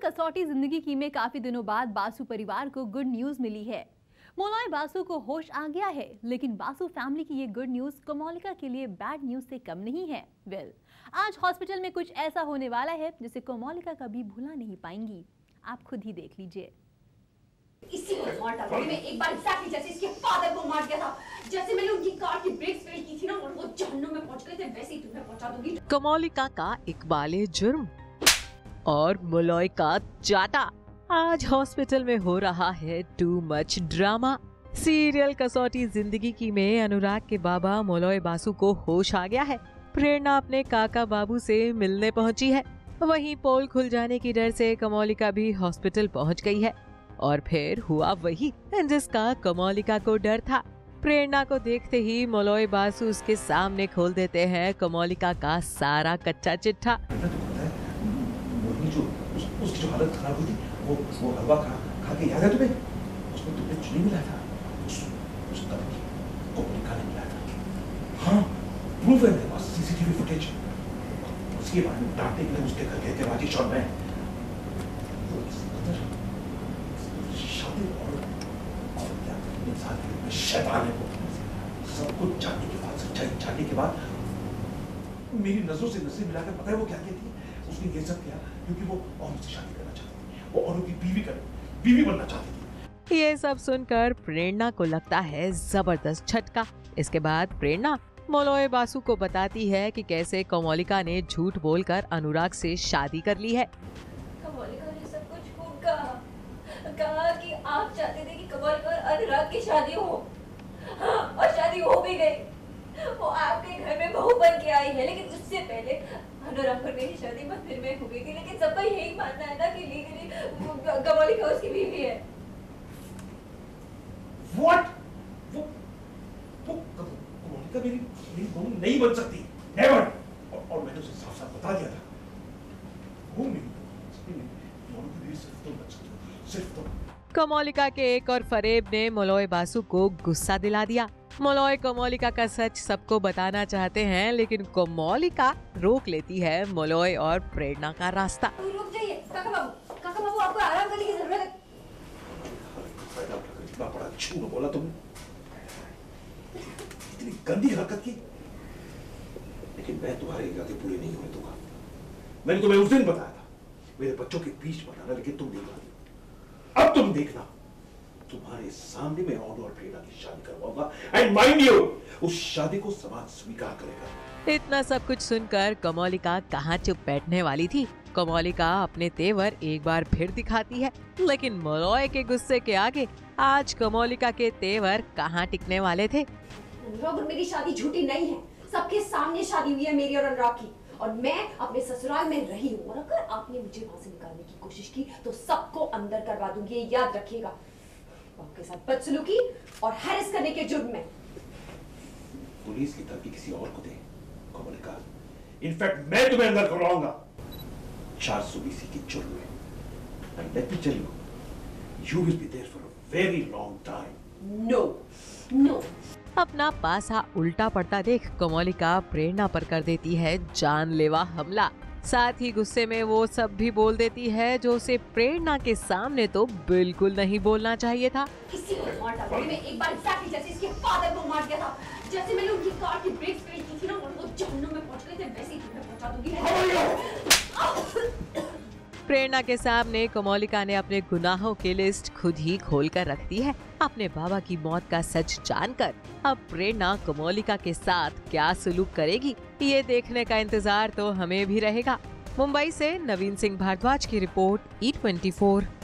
कसौटी जिंदगी की में काफी दिनों बाद बासु परिवार को गुड न्यूज मिली है। मोलॉय बासु को होश आ गया है, लेकिन बासु फैमिली की ये गुड न्यूज कोमोलिका के लिए बैड न्यूज से कम नहीं है। आज हॉस्पिटल में कुछ ऐसा होने वाला है जिसे कोमोलिका कभी भुला नहीं पाएंगी। आप खुद ही देख लीजिए। इसी को मार डाला मैं एक बार एग्जैक्टली जैसे इसके फादर को मार दिया था। जैसे मैंने उनकी कार की ब्रेक्स फेल की थी ना और वो जहन्नुम में पहुंच गए थे, वैसे ही तुम्हें पहुंचा दूंगी। कोमोलिका का इकबाले जुर्म और मोलॉय का चाटा। आज हॉस्पिटल में हो रहा है टू मच ड्रामा। सीरियल कसौटी जिंदगी की में अनुराग के बाबा मोलॉय बासु को होश आ गया है। प्रेरणा अपने काका बाबू से मिलने पहुंची है। वहीं पोल खुल जाने की डर से कोमोलिका भी हॉस्पिटल पहुंच गई है। और फिर हुआ वही जिसका कोमोलिका को डर था। प्रेरणा को देखते ही मोलॉय बासु उसके सामने खोल देते हैं कोमोलिका का सारा कच्चा चिट्ठा। उसकी जो हालत खराब हुई थी, वो हलवा खा के याद है तुम्हें? उसमें तुमने चीनी मिलाया था, उस कदम की कोमोलिका ने मिलाया था। हाँ, प्रूफ है मेरे पास, सीसीटीवी फुटेज। उसके बारे में डांटने के लिए उसके घर गए थे राजेश और मैं। वो इस कदर शादी और क्या इंसान के रूप में शैतान है वो। सब कुछ जानने के बाद, सच्चाई जानने के बाद मेरी नजरों से नजरें मिलाकर पता है वो क्या कहती है? उसने ये सब किया क्योंकि वो औरत से शादी करना चाहती थी, वो औरत की बीवी बनना चाहती थी। ये सब सुनकर प्रेरणा को लगता है जबरदस्त झटका। इसके बाद प्रेरणा मोलॉय बासु को बताती है कि कैसे कोमोलिका ने झूठ बोलकर अनुराग से शादी कर ली है। कोमोलिका ने सब कुछ खूब कहा कि आप चाहते थे कि कोमोलिका और अनुराग की शादी हो। हाँ, और शादी हो भी गई। वो आपके घर में बहू बन के आई है, लेकिन उससे पहले अनुराग और मेरी शादी मंदिर में हो गई थी। लेकिन सबका यही मानना है ना कि लीगली कोमोलिका उसकी बीवी है। What? वो कोमोलिका मेरी बहू नहीं बन सकती, never। और मैंने उसे साफ-साफ बता दिया था। वो मेरी बहू की बीवी सिर्फ तुम बन सकती हो, सिर्फ तुम। कोमोलिका के एक और फरेब ने मोलॉय बासु को गुस्सा दिला दिया। मोलॉय कोमोलिका का सच सबको बताना चाहते हैं, लेकिन कोमोलिका रोक लेती है मोलॉय और प्रेरणा का रास्ता। रुक जाइए काका बाबू, आपको आराम करने की जरूरत है। इतना बड़ा झूठ बोला तुमने, इतनी गंदी हरकत की, लेकिन मैं तुम्हारे इरादे पूरे नहीं होने दूंगा। मैंने तुम्हें उस दिन बताया था मेरे बच्चों के बीच बताना, लेकिन तुम नहीं मानी। अब तुम देखना, तुम्हारे सामने मैं और प्रेरणा की शादी करवाऊंगा, एंड माइंड यू, उस शादी को समाज स्वीकार करेगा। इतना सब कुछ सुनकर कोमोलिका कहाँ चुप बैठने वाली थी। कोमोलिका अपने तेवर एक बार फिर दिखाती है, लेकिन मोलॉय के गुस्से के आगे आज कोमोलिका के तेवर कहाँ टिकने वाले थे। अनुराग और मेरी शादी झूठी नहीं है। सबके सामने शादी हुई है मेरी और अनुराग की, और मैं अपने ससुराल में रही हूँ। और अगर आपने मुझे वहाँ से निकालने की कोशिश की तो सबको अंदर करवा दूंगी, ये याद रखिएगा। आपके साथ बदसलूकी और हैरेस करने के जुर्म में। पुलिस की तरफ किसी और को दे कोमोलिका, इनफैक्ट मैं तुम्हें अंदर करवाऊंगा 420 की जुर्म में। And let me tell you, you will be there for a very long time. No. अपना पासा उल्टा पड़ता देख कोमोलिका प्रेरणा पर कर देती है जानलेवा हमला। साथ ही गुस्से में वो सब भी बोल देती है जो उसे प्रेरणा के सामने तो बिल्कुल नहीं बोलना चाहिए था। इसी को मार डाला मैं एक बार एग्जैक्टली जैसे इसके फादर को मार दिया था। जैसे मैंने उनकी कार की ब्रेक्स फेल की थी ना और वो जहन्नुम में पहुंच गए थे, वैसे ही तुम्हें पहुंचा दूंगी। प्रेरणा के सामने कोमोलिका ने अपने गुनाहों की लिस्ट खुद ही खोल कर रख दी है। अपने बाबा की मौत का सच जानकर अब प्रेरणा कोमोलिका के साथ क्या सलूक करेगी, ये देखने का इंतजार तो हमें भी रहेगा। मुंबई से नवीन सिंह भारद्वाज की रिपोर्ट, E24।